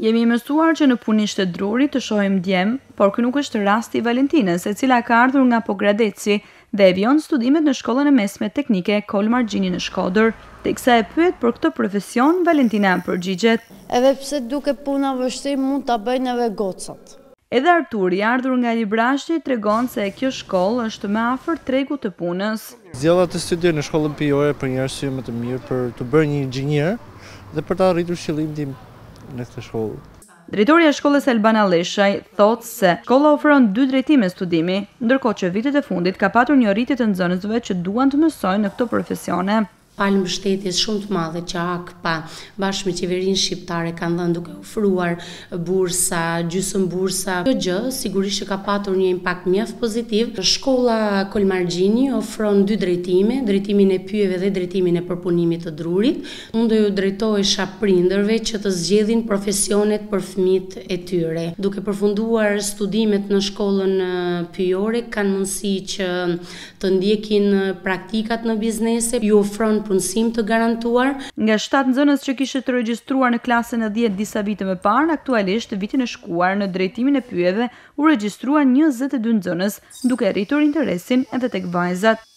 Jemi mësuar që në punisht të drurit të shohim djem, por ky nuk është rasti i Valentinës, e cila ka ardhur nga Pogradeci dhe e vijon studimet në shkollën e mesme teknike Kolmar Gjini në Shkodër. Teksa e pyet për këtë profesion, Valentina përgjigjet: Edhe pse duke puna vështirë mund ta bëjnë edhe gocat. Edhe Arturi, ardhur nga Librashti, tregon se kjo shkollë është më afër tregut të punës. Zgjodha të studioj në shkollën pijore për një arsye më të mirë, për të bërë një inxhinier dhe për të arritur qëllimin tim në këtë shkollë. Drejtoria e shkollës Albana Leshaj thotë se shkolla ofron 2 drejtime studimi, ndërkohë që vitet e fundit ka patur një rritje të nxënësve që duan të mësojnë në këto profesione. Palë mbështetjes shumë të madhe që AKPA bashkë me qeverinë shqiptare kanë dhënë duke ofruar bursa, gjysmë bursa. Kjo gjë sigurisht që ka patur një impakt mjaft pozitiv. Shkolla Kolmar Gjini ofron 2 drejtime, drejtimin e pyjeve dhe drejtimin e përpunimit të drurit. Unë do ju drejtohesha prindërve që të zgjedhin profesionet për fëmijët e tyre. Duke përfunduar studimet në shkollën pyjore, kanë mundësi që të ndjekin praktikat në biznese, ju ofron punësim të garantuar. Nga 7 nxënës që kishte të regjistruar në klasën e 10 disa vite më parë, aktualisht vitin e shkuar në drejtimin e pyjeve u regjistruan 22 nxënës, duke rritur interesin edhe tek vajzat.